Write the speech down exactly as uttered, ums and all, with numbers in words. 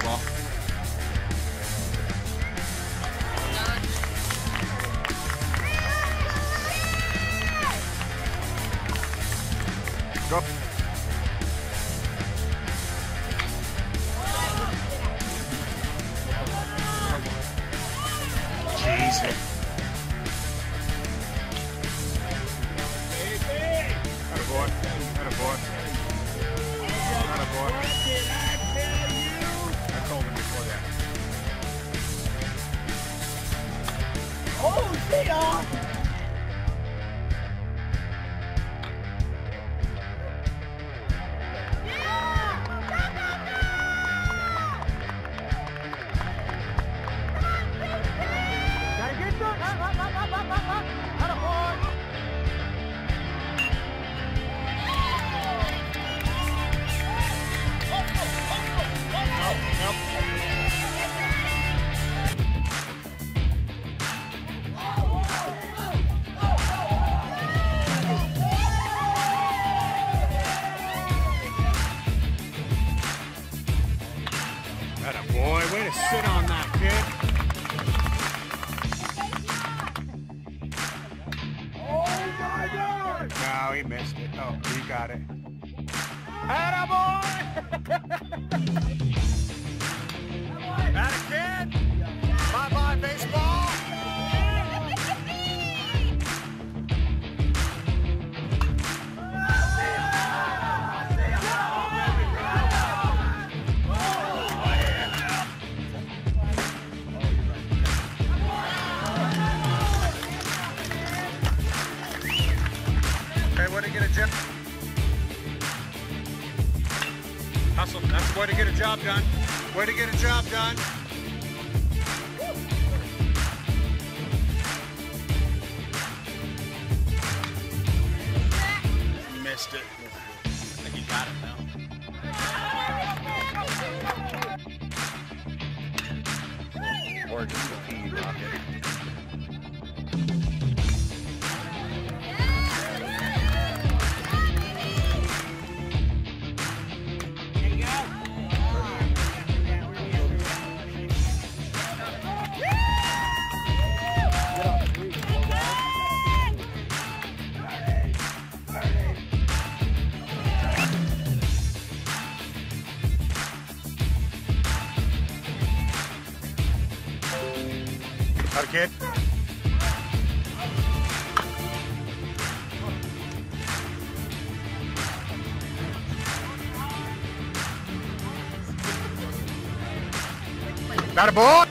ball. Go. Jesus. Attaboy. Attaboy. Attaboy. I told him before that. Oh, shit off! Attaboy, way to sit on that, kid. Oh my God! No, he missed it. Oh, he got it. Attaboy! Atta kid. Bye-bye, baseball. Okay, way to get a job. Hustle. That's the way to get a job done. Way to get a job done. Missed it. I think he got it now. Or just a pea rocket. Got a kid? Got a ball?